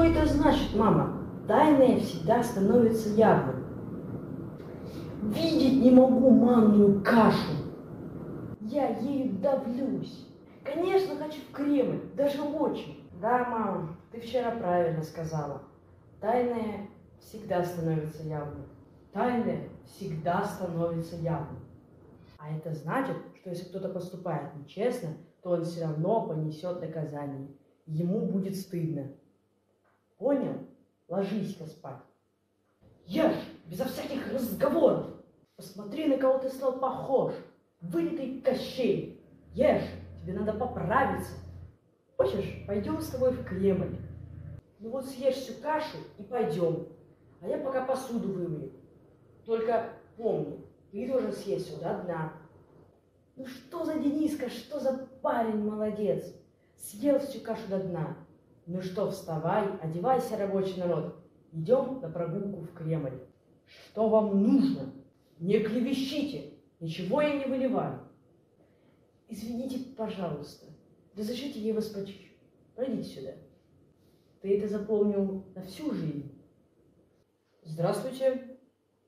это значит, мама? Тайное всегда становится явным. Видеть не могу манную кашу. Я ею давлюсь. Конечно, хочу в Кремль, даже очень. Да, мама, ты вчера правильно сказала. Тайное всегда становится явным. Тайное всегда становится явным. А это значит, что если кто-то поступает нечестно, то он все равно понесет наказание. Ему будет стыдно. Понял? Ложись-ка спать. Ешь, безо всяких разговоров. Посмотри, на кого ты стал похож. Вылитый Кощей. Ешь, тебе надо поправиться. Хочешь, пойдем с тобой в Кремль? Ну вот съешь всю кашу и пойдем. А я пока посуду вымою. Только помни, ты должен съесть все до дна. Ну что за Дениска, что за парень молодец. Съел всю кашу до дна. Ну что, вставай, одевайся, рабочий народ. Идем на прогулку в Кремль. Что вам нужно? Не клевещите. Ничего я не выливаю. Извините, пожалуйста. Разрешите, я вас почищу. Пройдите сюда. Ты это запомнил на всю жизнь. Здравствуйте.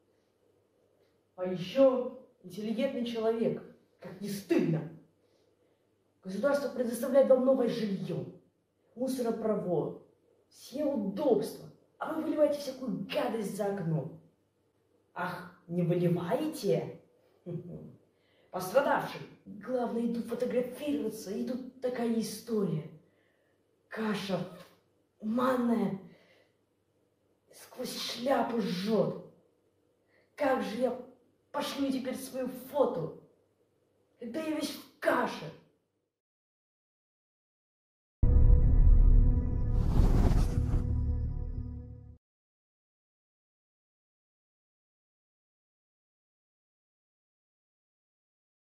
А еще интеллигентный человек. Как не стыдно. Государство предоставляет вам новое жилье, мусоропровод, все удобства, а вы выливаете всякую гадость за окном. Ах, не выливаете? Пострадавший. Главное, иду фотографироваться, и тут такая история. Каша манная сквозь шляпу жжет. Как же я пошлю теперь свою фото, когда я весь в каше?